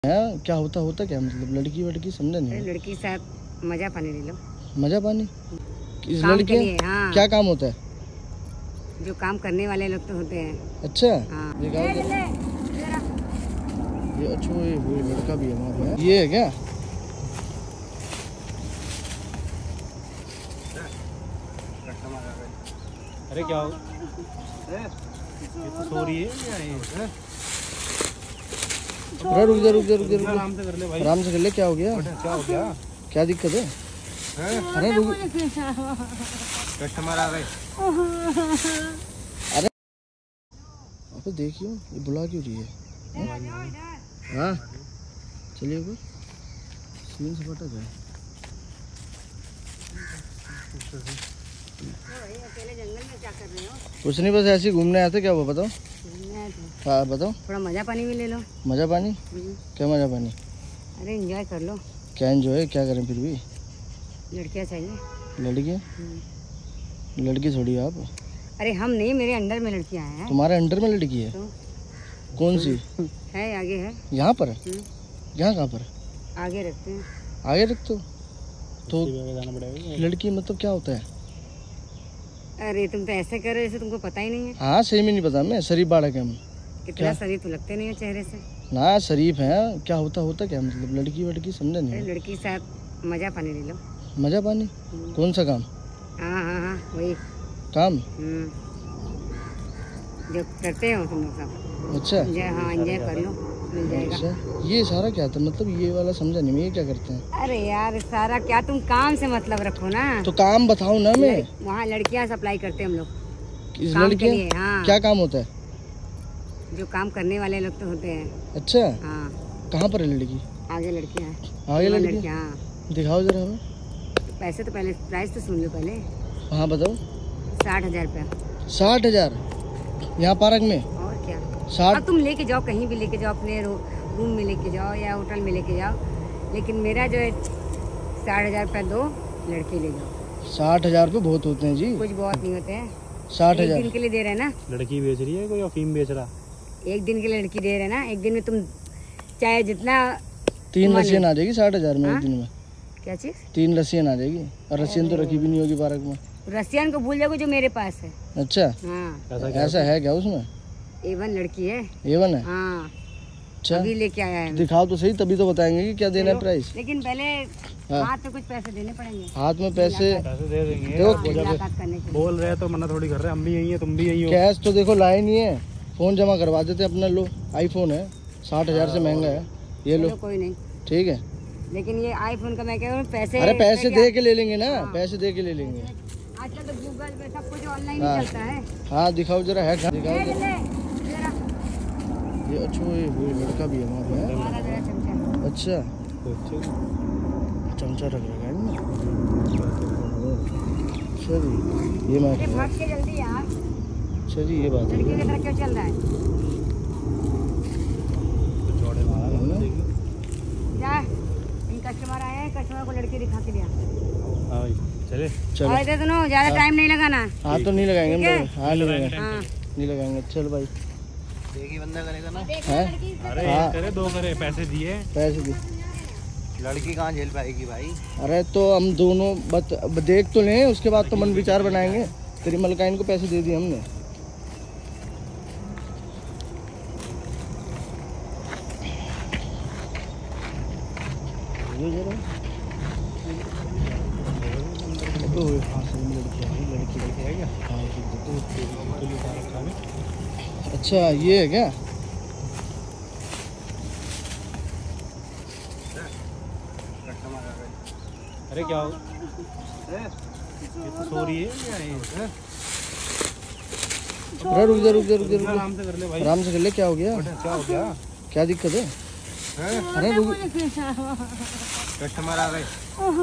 है क्या होता क्या मतलब लड़की वड़की समझा नहीं। लड़की के साथ मजा पानी ले लो। मजा पानी इस काम लड़की के लिए, हाँ। क्या काम होता है? जो काम करने वाले लोग तो होते हैं। अच्छा हाँ। ये अच्छा वो लड़का भी है वहाँ पे। ये है क्या? अरे क्या हो? ये तो सो रही है। अरे रुक जा आराम से कर ले भाई। आराम से कर ले। क्या हो गया? क्या हो गया? क्या दिक्कत है? अरे रुक। कस्टमर आ गए। अरे अब देखियो ये बुला क्यों रही है? हाँ चलिए ऊपर सीन से फटा जाए। अकेले जंगल में क्या कर रहे हो? कुछ नहीं बस ऐसे ही घूमने आए थे। क्या हुआ बताओ? हाँ बताओ। थोड़ा मजा पानी भी ले लो। मजा पानी? क्या मजा पानी? अरे एंजॉय कर लो। क्या एंजॉय? क्या करें फिर भी? लड़कियाँ चाहिए। लड़की? लड़की थोड़ी आप। अरे हम नहीं, मेरे अंडर में लड़कियाँ हैं। तुम्हारे अंडर में लड़की है? तो? कौन सी है आगे है। यहाँ पर? यहाँ कहाँ पर? आगे रखते हैं। आगे रख तो लड़की मतलब क्या होता है? अरे तुम तो ऐसे कर रहे हो जैसे तुमको पता ही नहीं है। हाँ सही में नहीं पता। मैं शरीफ बाड़क है हम। इतना शरीफ तो लगते नहीं हो चेहरे से। ना शरीफ है। क्या होता क्या मतलब लड़की वड़की समझा नहीं। अरे लड़की के साथ मजा पानी ले लो। मजा पानी? कौन सा काम? हाँ वही काम। जो करते हो तुम लोग सब। अच्छा एंजॉय कर लो, मिल जाएगा। अच्छा ये सारा क्या था मतलब? ये वाला समझा नहीं मैं। ये क्या करते हैं? अरे यार सारा क्या, तुम काम से मतलब रखो ना। तो काम बताओ ना। मैं वहाँ लड़कियाँ सप्लाई करते हैं हम लोग। इस काम लड़की के लिए, हाँ। क्या काम होता है? जो काम करने वाले लोग तो होते हैं। अच्छा हाँ। कहाँ पर है लड़की? आगे लड़कियाँ हैं। आगे लड़की? लड़कियाँ, हाँ। दिखाओ जरा हमें। पैसे तो पहले प्राइस तो सुन लो पहले। हाँ बताओ। 60,000 रुपया। 60,000 यहाँ पार्क में? और क्या? 60? अब तुम लेके जाओ, कहीं भी लेके जाओ, अपने रूम में लेके जाओ या होटल में लेके जाओ, लेकिन मेरा जो है 60,000 रुपया दो, लड़के ले जाओ। 60,000 रुपये बहुत होते हैं जी। कुछ बहुत नहीं होते हैं। 60,000 एक दिन के लिए दे रहे हैं ना। लड़की बेच रही है कोई अफीम बेच रहा? एक दिन के लिए लड़की दे रहे हैं ना। एक दिन में तुम चाहे जितना 3 रसियन आ जाएगी 60,000 में। एक दिन में क्या चीज? 3 रसियन आ जाएगी। और रसियन तो रखी भी नहीं होगी पार्क में। रसियन को भूल जाओगे जो मेरे पास है। अच्छा हाँ। ऐसा है क्या उसमें? A1 लड़की है। A1 है? हाँ। अच्छा अभी लेके आया है। दिखाओ तो सही, तभी तो बताएंगे कि क्या देना है प्राइस। लेकिन पहले हाथ में कुछ पैसे देने पड़ेंगे। हाथ में पैसे दे देंगे। मुलाकात करने के लिए। बोल रहे तो मना थोड़ी कर रहे। हम भी यही है, तुम भी यही हो। कैश तो देखो लाए नहीं है। फोन जमा करवा देते अपना। लो आईफोन है, 60,000 से महंगा है। ये लो। कोई नहीं, ठीक है। लेकिन ये आईफोन का मैं कह रहा हूँ पैसे। अरे पैसे दे के ले लेंगे ना। पैसे दे के ले लेंगे। आजकल तो गूगल पे सब कुछ ऑनलाइन ही चलता है। हाँ दिखाओ जरा। है दिखाओ ले, जरा। जरा। ये अच्छा वो लड़का भी है वहाँ पे। हमारा जरा चमचा। अच्छा चमचा रख रखा है ना। अच्छा जी ये मैं अरे भाग के जल्दी यार। अच्छा जी ये बात है। लड़की की तरह क्यों चल रहा है? जा, इन कस्टमर आए हैं, कस्टमर को लड़की दिखा के दिया। हाँ भाई चले चलो। और इधर सुनो, ज्यादा टाइम नहीं लगाना। हाँ तो नहीं लगाएंगे हम ठीक तो। हाँ नहीं लगाएंगे। हाँ। नहीं लगाएंगे। चल भाई देखी बंदा करेगा ना। है? अरे हाँ। एक करे दो करे, पैसे दिए। पैसे दे। लड़की कहाँ झेल पाएगी भाई? अरे तो हम दोनों देख तो लें, उसके बाद तो मन विचार बनाएंगे। तेरी मलकाइन को पैसे दे दिए हमने। अच्छा ये है क्या? अरे क्या हो? ये तो सो रही है। अरे रुक जा आराम से कर ले भाई। आराम से कर ले। क्या हो गया? क्या हो गया? क्या दिक्कत है? अरे रुक। कस्टमर आ गए।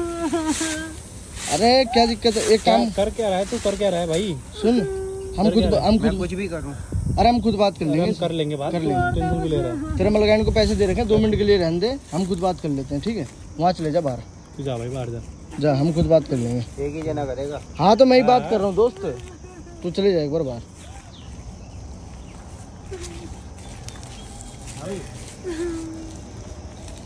अरे क्या दिक्कत है? एक काम कर क्या रहा है तू? कर क्या रहा है भाई? सुन। हम खुद कुछ भी करूँ। अरे हम खुद बात कर लेंगे। कर लेंगे बात। कर लेंगे। टेंशन भी ले रहा है। तेरे मलकाइन को पैसे दे रखे हैं, 2 मिनट के लिए रहने दे। हम खुद बात कर लेते हैं। ठीक है वहाँ चले जा बाहर। तू जा भाई बाहर जा। जा हम खुद बात कर लेंगे। एक ही जना करेगा। हाँ तो मैं ही बात कर रहा हूँ दोस्त। तू चले जा एक बार बाहर।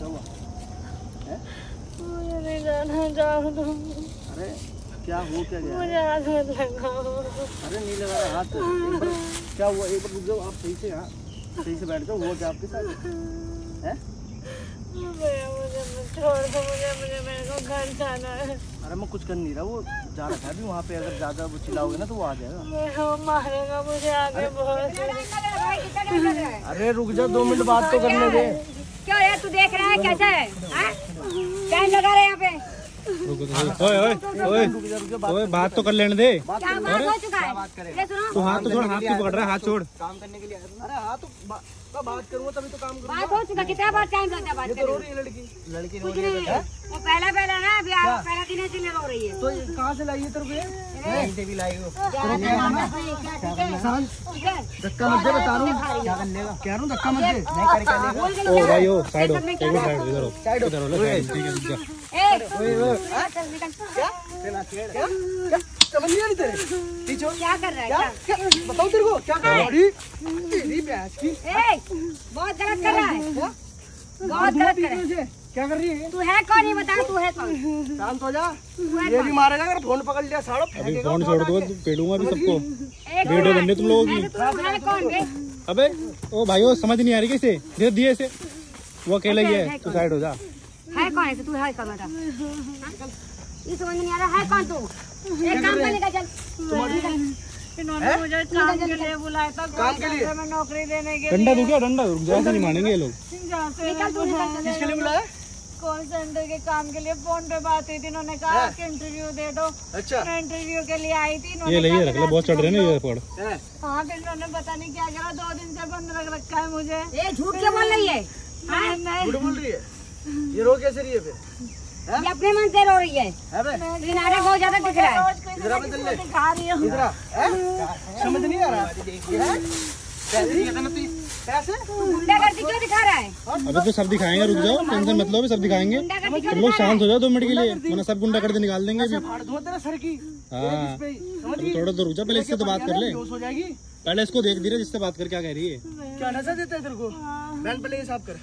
मुझे नहीं जाना, जाओ तुम। अरे क्या हो क्या गया? मुझे हाथ मत लगाओ। अरे नहीं लगा रहा हाथ। क्या हुआ? एक बार रुक जाओ आप, सही से यहाँ सही से बैठ जाओ। हुआ क्या आपके साथ है? भैया मुझे मत छोड़ दो, मुझे मेरे को घर जाना है। अरे मैं कुछ कर नहीं रहा, वो जा रहा था अभी वहाँ पे। अगर ज़्यादा वो चिल्लाओगे ना तो वो आ जाएगा। वो मारेगा मुझे आगे बहुत। अरे रुक जा, 2 मिनट बात तो करने दे। क्या है तू देख रहा है कैसा है? टाइम लगा रहे यहाँ पे। ओए बात तो कर लेने दे। क्या बात हो चुका है? ये सुनो, तो हाथ तो छोड़, हाथ क्यों पकड़ रहा है? हाथ छोड़। काम करने के लिए आया था। अरे हाँ तो मैं बात करूँगा तभी तो काम करूँगा। बात हो चुका, कितना बार टाइम लगता है बात ये तो रो रही है लड़की। कुछ नहीं, वो पहला ना अभी पहला दिन से रो रही है। तो कहाँ से लाई है तेरे को? कहीं से भी लाई हो। धक्का मत दे, बता रहा हूँ क्या करने का। कह रहा हूँ धक्का मत दे। नहीं कर क्या ओ भाई ओ साइड हो, एक मिनट साइड इधर हो, साइड इधर हो, ठीक है ठीक है। समझ नहीं आ रही तेरे? पीछे क्या कर रहा है? क्या बताओ तेरे को क्या कर रही? तेरी भैंस की बहुत गलत कर रहा है, बहुत गलत कर रहा है। क्या कर रही है? तू है कौन? ये बता, तू है कौन? शांत हो जा। ये भी मारेगा अगर फोन पकड़ लिया साड़ो। अभी फोन छोड़ दो, पेड़ूंगा अभी सबको। वीडियो बनने तुम लोगों की। तू है कौन बे? अबे ओ भाई ओ समझ नहीं आ रही कैसे? दे दिए इसे, वो अकेला ही है। तू साइड हो जा। है कौन है तू? है कौन बेटा? ये समझ नहीं आ रहा है कौन तू? एक काम करने का चल। इन्होंने मुझे काम के लिए बुलाया था, काम के लिए? मैं नौकरी देने के डंडा दूं क्या? डंडा रुक जा, ऐसे नहीं मानेंगे ये लोग। किसके लिए बुलाया? कॉल सेंटर के काम के लिए फोन पे बात हुई थी। इन्होंने कहा कि इंटरव्यू दे दो। अच्छा मैं इंटरव्यू के लिए आई थी। ये इन्होंने ले रख ले, बहुत चढ़ रहे हैं ना ये पकड़। हाँ फिर इन्होंने पता नहीं क्या करा, 2 दिन से बंद रख रखा है मुझे। ये झूठ क्यों बोल रही है? झूठ बोल रही है? ये रो कैसे रही है फिर? ये अपने मन से रो रही है। लेकिन आगे बहुत ज्यादा दिख रहा है। इधर आ, बदल ले। दिखा रही हूँ। इधर आ, समझ नहीं आ रहा? पैसे गुंडागर्दी क्यों दिखा रहा है? अबे तो सब दिखाएंगे, रुक जाओ, टेंशन मत लो, अभी सब दिखाएंगे। गुंडागर्दी क्यों तुम लोग दिखा रहा शांत हो जाओ 2 मिनट के लिए, वरना सब गुंडा कर दे निकाल देंगे अभी। फाड़ दूंगा तेरे सर की। हाँ समझ अभी थोड़ा तो रुक जा, पहले इससे तो बात कर ले। हो जाएगी। पहले इसको देख धीरे, जिससे बात कर क्या कह रही है। क्या नशा देता है तेरे को? बैन पहले ये साफ कर।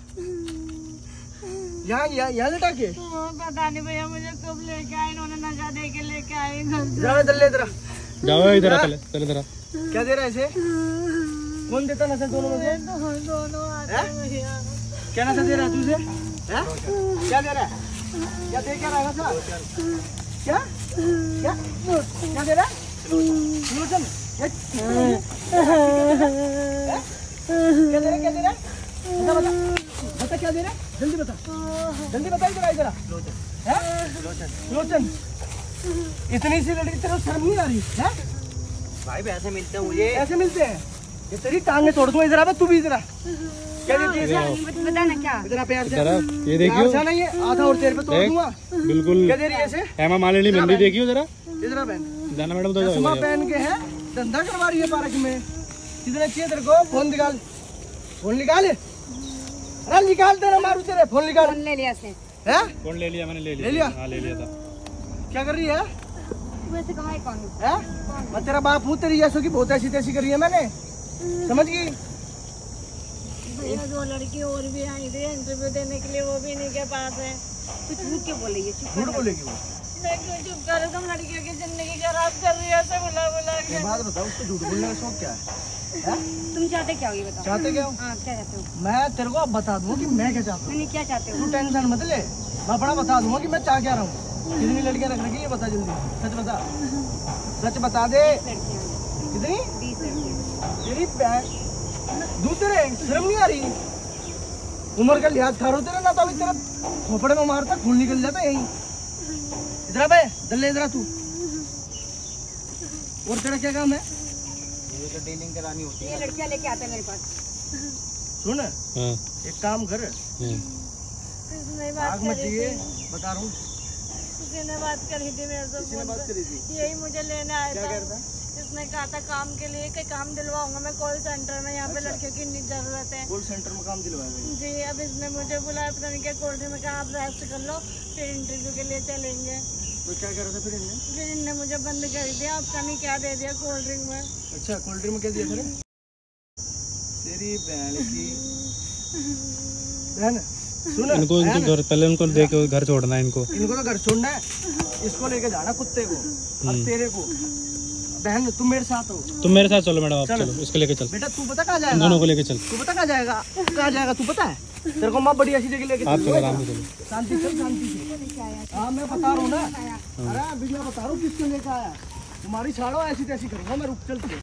यहाँ लटा के पता नहीं भैया मुझे कब लेके आए, इन्होंने नशा दे के लेके आए। जाओ इधर ले तेरा। जाओ इधर पहले इधर आ। क्या दे रहा है इसे? कौन देता नशा दोनों में से? दोनों आते हैं भैया। क्या नशा दे रहा है तुझे? क्या दे रहा है? क्या दे क्या रहा है नशा? क्या क्या क्या दे रहा है? लोचन क्या दे रहा है? क्या दे रहा है? बता बता बता क्या दे रहा है? जल्दी बता, जल्दी बता। इधर इधर लोचन लोचन इतनी सी लड़की तेरे को शर्म नहीं आ रही है? भाई ऐसे मिलते हैं मुझे, ऐसे मिलते हैं। ये तेरी टांगे तोड़ दूंगा। इधर आ, तू भी इधर आ। क्या देती है इसे? बता ना क्या? इधर आ, प्यार से। ये देखियो, प्यार से नहीं है, आधा और तेरे पे तोड़ दूंगा। बिल्कुल। क्या दे रही है इसे? हेमा मालिनी मंदिर देखियो जरा। इधर आ बहन, जाना मैडम तो चश्मा पहन के है, धंधा करवा रही है पार्क में। कितने चाहिए तेरे को? फोन निकाल, फोन निकाल। अरे निकाल, तेरा मारू तेरे। फोन निकाल। फोन ले लिया उसने। है? फोन ले लिया मैंने, ले ले लिया? हाँ ले लिया था। क्या कर रही है? वैसे कहाँ है कौन? है? मैं तेरा बाप हूँ, तेरी जैसों की बहुत ऐसी तैसी करी है मैंने, समझ गई? भैया 2 लड़की और भी आई थी इंटरव्यू देने के लिए, वो भी इन्हीं के पास है। तू झूठ क्यों बोल रही है? झूठ बोलेगी वो। मैं क्यों चुप कर? तुम लड़कियों की जिंदगी खराब कर रही है ऐसे बुला बुला के। ये बात बताओ, उसको झूठ बोलने का शौक क्या है? तुम चाहते क्या हो ये बताओ? चाहते क्या हो? हाँ क्या चाहते हो? मैं तेरे को अब बता दूंगा कि मैं क्या चाहता हूँ। नहीं क्या चाहते हो? तू टेंशन मत ले, मैं बड़ा बता दूंगा कि मैं चाह क्या रहा हूँ। कितनी लड़कियां रख रखी ये बता जल्दी, सच बता, सच बता दे। 20 लड़कियां। कितनी? 20 लड़कियां। तेरी दूसरे शर्म नहीं आ रही? उम्र का लिहाज खा रो तेरा ना, तो अभी तेरा खोपड़े में मारता खून निकल जाता यही। इधर बे दल्ले, इधर तू। और तेरा क्या काम है? मुझे तो डीलिंग करानी होती है। ये लड़कियां लेके आते हैं मेरे पास। सुन हाँ एक काम कर, किसने बात आग मत करी दिए, थी? बता रहा हूँ। किसी ने बात करी थी मेरे से, किसी ने फोन बात पे। करी थी? यही मुझे लेने आया क्या था। कह रहा था? इसने कहा था काम के लिए कि काम दिलवाऊंगा मैं कॉल सेंटर में, यहाँ पे अच्छा। लड़कियों की जरूरत है। कॉल सेंटर में काम दिलवाएगा? जी अब इसने मुझे बुलाया, पता नहीं क्या कोल्ड ड्रिंक में कहा आप रेस्ट कर लो फिर इंटरव्यू के लिए चलेंगे। तो क्या कह रहा था फिर इनने? फिर इनने मुझे बंद कर दिया, आपका नहीं क्या दे दिया कोल्ड ड्रिंक में। अच्छा कोल्ड ड्रिंक में क्या दिया तेरे? तेरी बहन की बहन सुन इनको घर पहले उनको देख के घर छोड़ना है इनको तो घर छोड़ना है, इसको लेके जाना कुत्ते को। अब तेरे को बहन तुम मेरे साथ हो, तुम मेरे साथ चलो मैडम, आप चलो इसको लेके चल, बेटा तू पता कहाँ इन जाएगा, दोनों को लेके चल, तू पता कहाँ जाएगा, कहाँ जाएगा तू पता है, तेरे को माँ बड़ी अच्छी जगह लेके आप चल, चलो आराम से चलो। शांति से शांति से। हाँ मैं बता रहा हूँ ना, अरे भैया बता रहा हूँ किसको लेके आया, तुम्हारी छाड़ो ऐसी तैसी करूँगा मैं, रुक चल।